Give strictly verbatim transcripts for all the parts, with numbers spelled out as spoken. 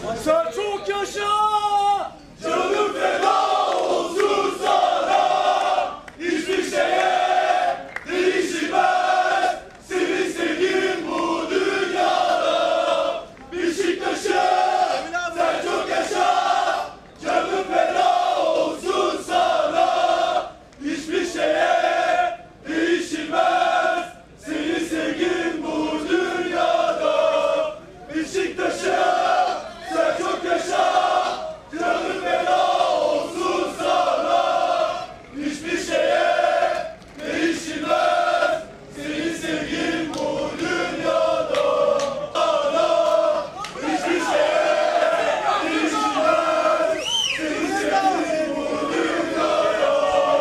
Selçuk yaşa! Canım feda olsun sana. Hiçbir şeye değişmez senin sevgin bu dünyada. Beşiktaş'ım sen çok yaşa. Canım feda olsun sana. Hiçbir şeye değişmez senin sevgin bu dünyada. Beşiktaş'ım sen çok yaşa. Canım feda olsun sana. Hiçbir şeye değişmez senin sevgin bu dünyada. Sana hiçbir şeye değişmez senin sevgin bu dünyada.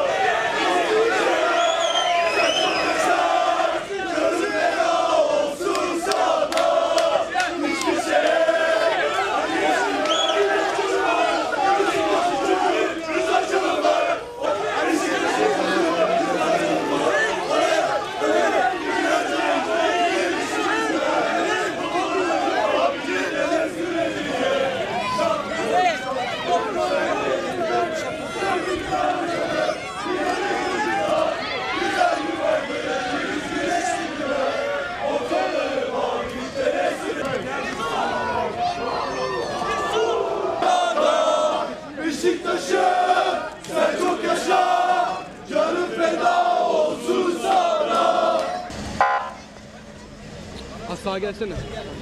Sen çok yaşa. Canım feda olsun sana. Hiçbir şeye Beşiktaş'ım sen çok yaşa. Canım feda olsun sana. Az sağa gelsene.